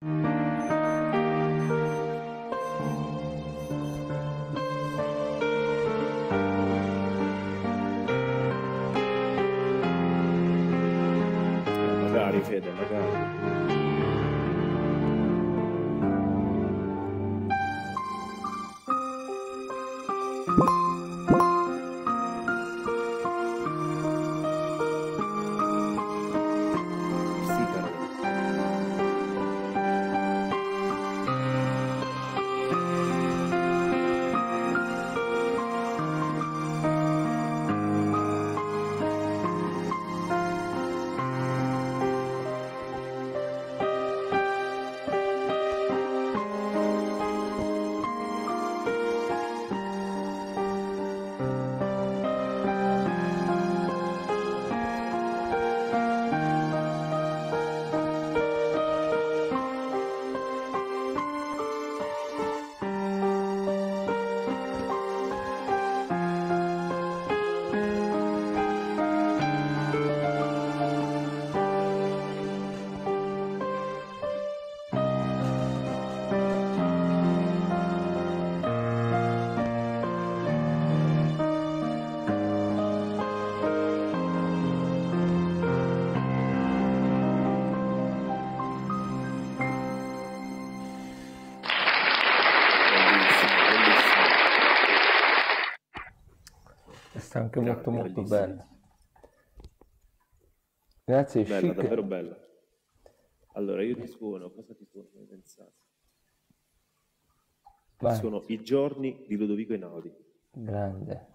Magari, Fede, magari. Sì, caro. Sta anche Grande, molto bellissimo. bella. Grazie, Bella, chic. davvero bella. Allora, io ti suono, cosa ti suono? Come pensate? Ti Vai, suono I giorni di Ludovico Einaudi. grande.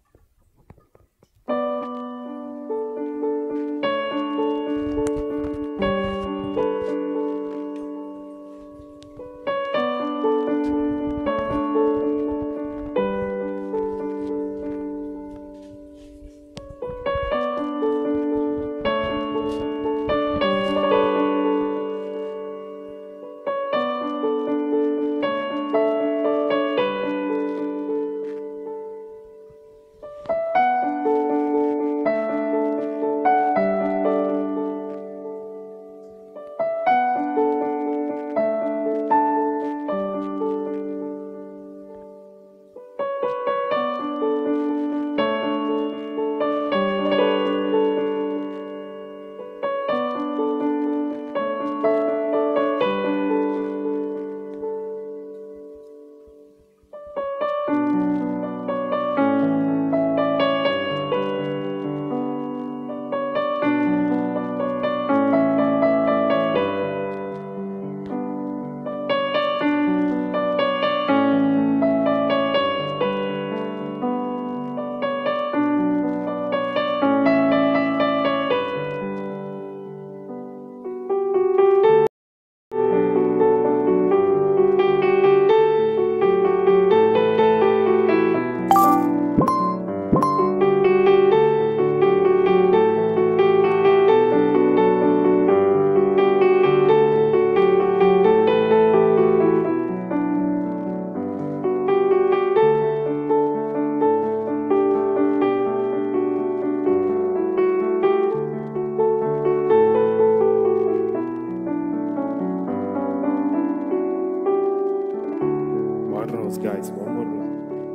One rose, guys, one more rose.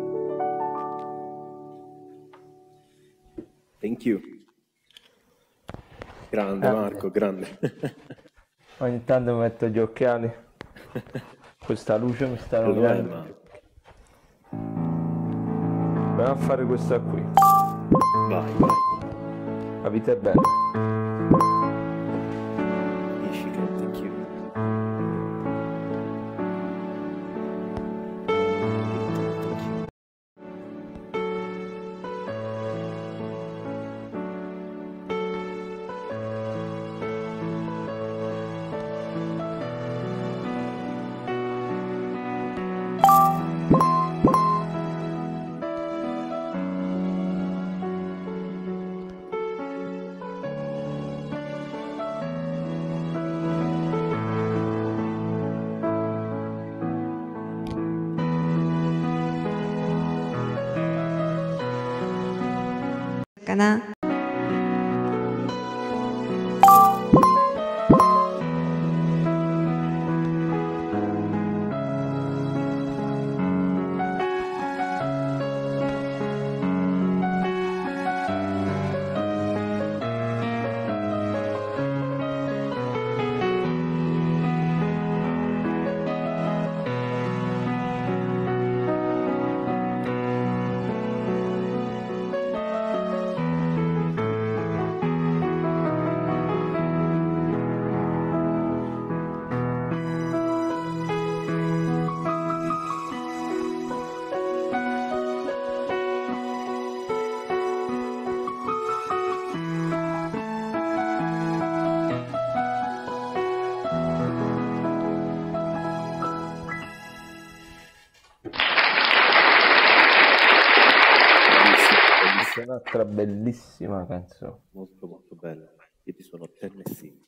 Thank you. Grande, Grande. Marco, grande. Ogni tanto mi metto gli occhiali. Questa luce mi sta Lo è, rovinando. ma... Proviamo a fare questa qui. Vai, vai. La vita è bella. Dici che thank you. かな。 un'altra bellissima canzone. molto molto bella. Io ti suono Tennessee.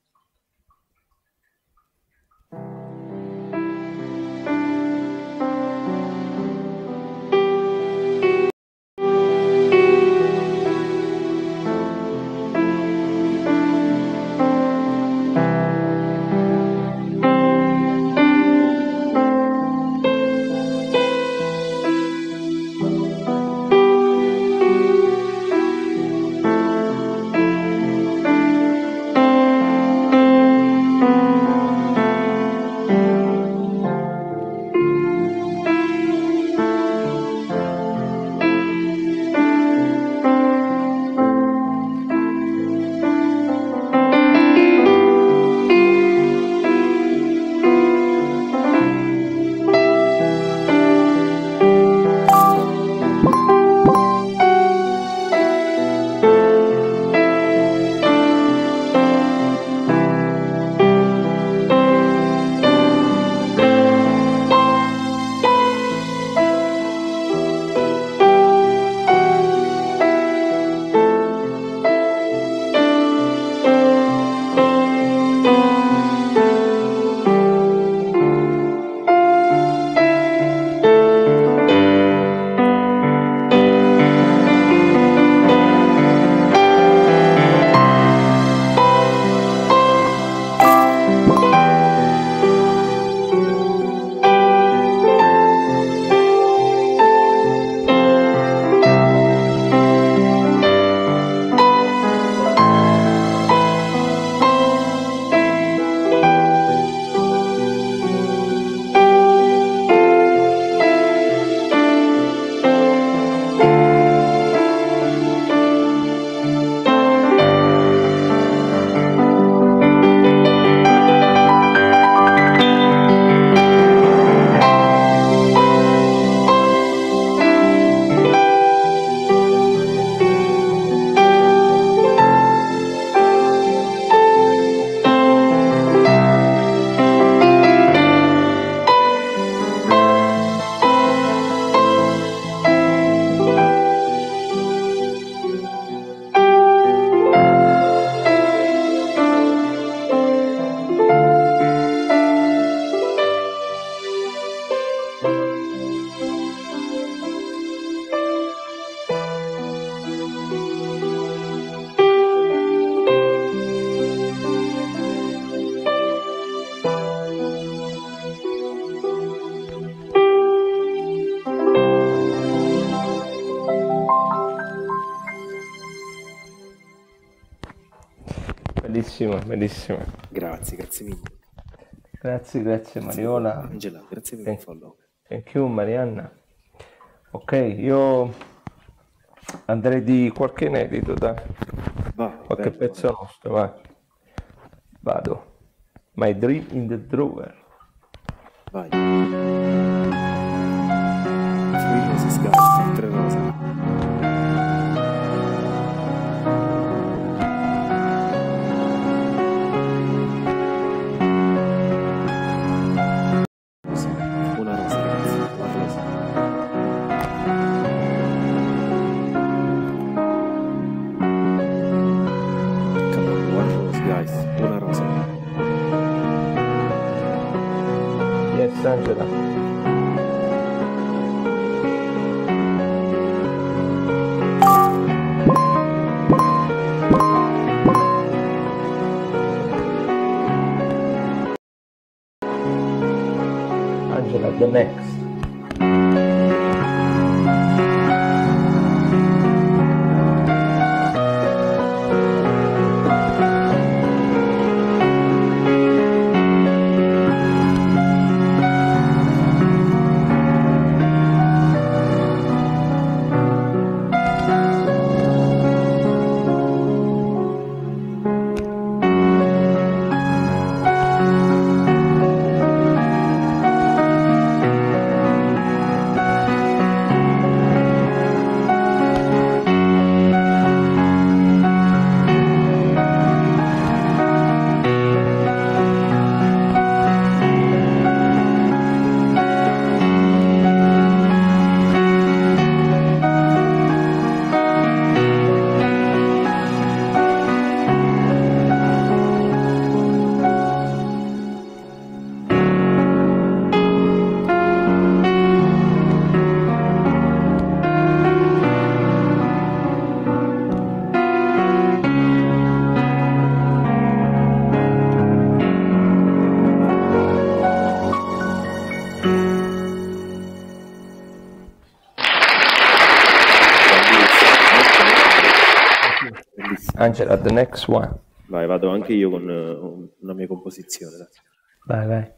Bellissima, bellissima. Grazie, grazie mille. Grazie, Grazie Mariola. Angela, grazie per il follow. Thank you, Marianna. Ok, io andrei di qualche inedito, dai. Va, Qualche bello, pezzo nostro, vai. Vado. My Dream in the Drawer. vai. Three Roses, guys, 3 rose. Una rosa, ragazzi, una rosa. Come on, one rose, guys, una rosa. Yes, Angela. Angela, the next. Angela, the next one. Vai, vado anche io con una mia composizione. Dai. Vai, vai.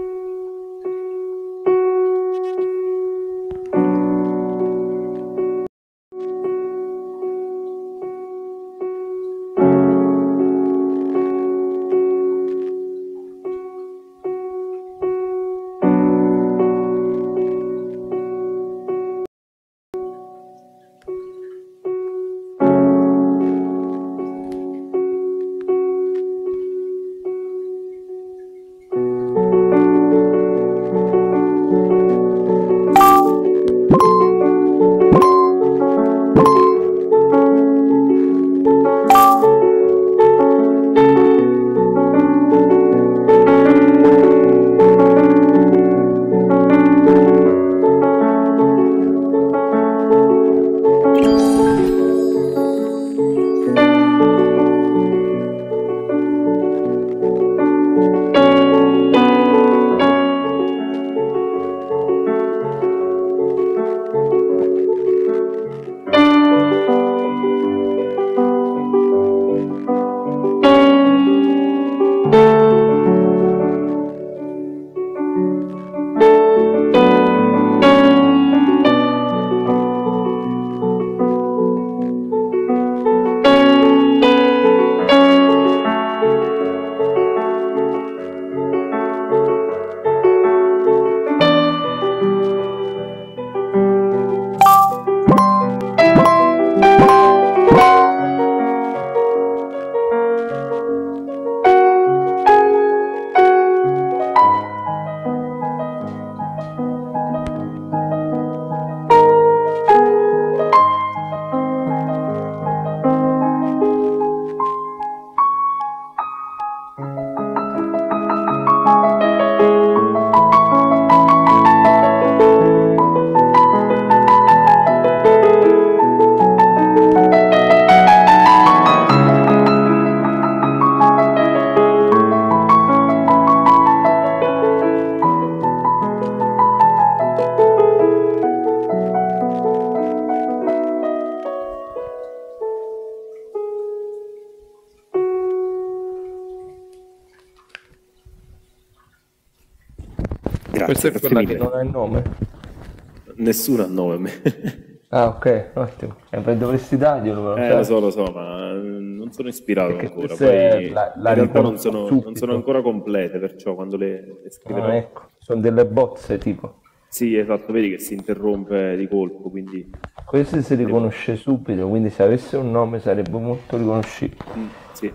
Questa è Grazie quella che mille. non ha il nome. Nessuno ha nome a me. Ah, ok, ottimo. Dovresti darglielo, però, Lo so, ma non sono ispirato perché ancora. questa Poi la in realtà riconosco non sono subito. ancora complete, perciò quando le Ah, scriverò. ecco, sono delle bozze tipo. Sì, esatto, vedi che si interrompe di colpo, quindi Questo si devo... riconosce subito, quindi se avesse un nome sarebbe molto riconoscibile. Sì.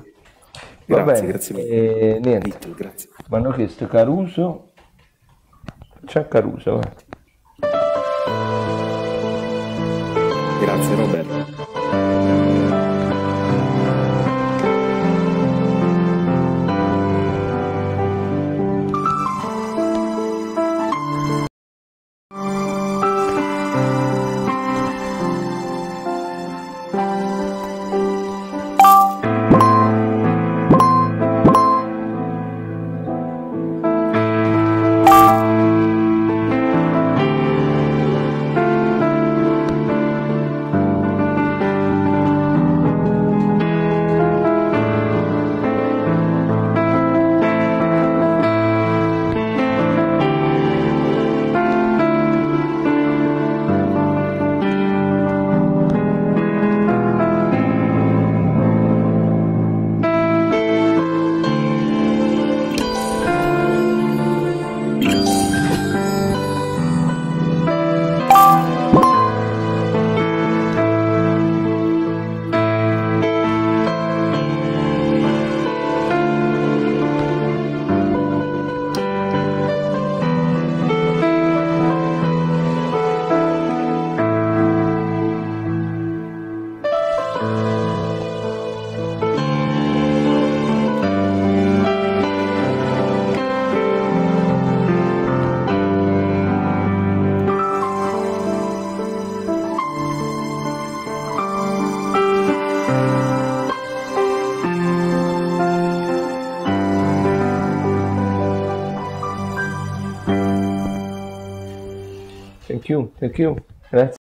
Va Grazie, bene, grazie mille. e niente. Little, grazie. Mi hanno chiesto Caruso. C'è Caruso, va. Grazie Roberto. Thank you, grazie.